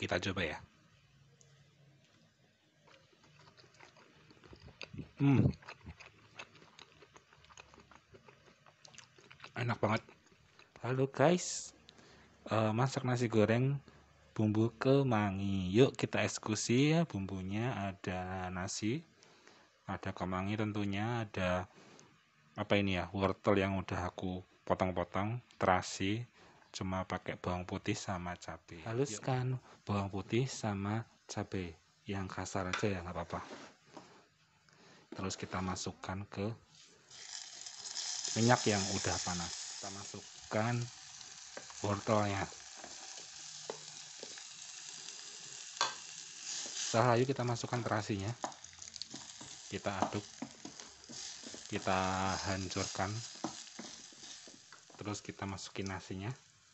Kita coba ya. Enak banget. Halo guys, masak nasi goreng bumbu kemangi. Yuk kita eksekusi ya. Bumbunya ada nasi, ada kemangi tentunya, ada apa ini ya, wortel yang udah aku potong-potong, terasi, cuma pakai bawang putih sama cabai. Haluskan bawang putih sama cabai yang kasar aja ya, nggak apa-apa. Terus kita masukkan ke minyak yang udah panas. Kita masukkan wortelnya. Setelah itu kita masukkan terasinya. Kita aduk, kita hancurkan. Terus kita masukin nasinya.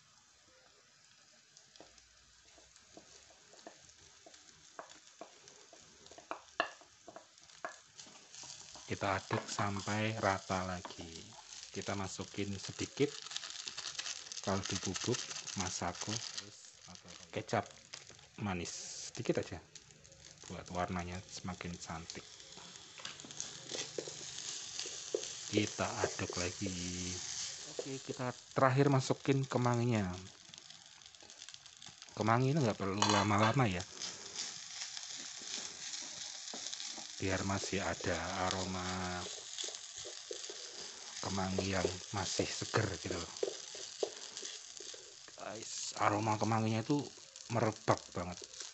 Kita aduk sampai rata lagi. Kita masukin sedikit kaldu bubuk masako, kecap manis sedikit aja buat warnanya semakin cantik. Kita aduk lagi. Oke, kita terakhir masukin kemanginya. Kemangi ini nggak perlu lama-lama ya, biar masih ada aroma kemangi yang masih seger gitu loh guys. Aroma kemanginya itu merebak banget.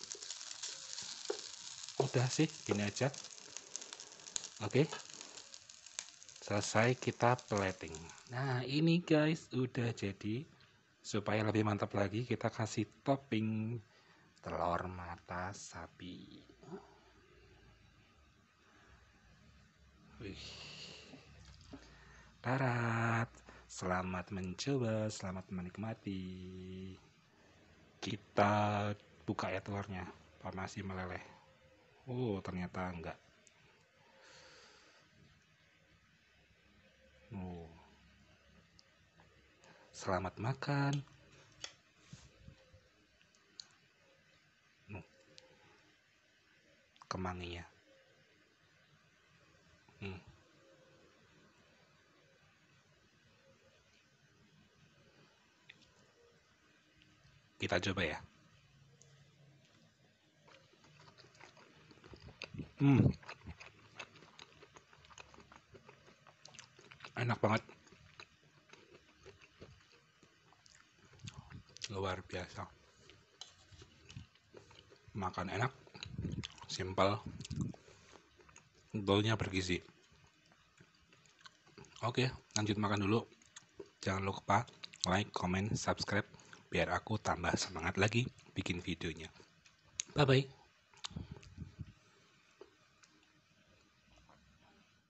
Udah sih, gini aja. Oke, selesai, kita plating. Nah ini guys udah jadi. Supaya lebih mantap lagi, kita kasih topping telur mata sapi. Wih, darat. Selamat mencoba, selamat menikmati. Kita buka ya telurnya, apa masih meleleh? Oh, ternyata enggak. Oh. Selamat makan. Kemanginya. Kita coba ya. Enak banget. Luar biasa. Makan enak, simpel, baunya bergizi. Oke, lanjut makan dulu. Jangan lupa like, comment, subscribe biar aku tambah semangat lagi bikin videonya. Bye bye.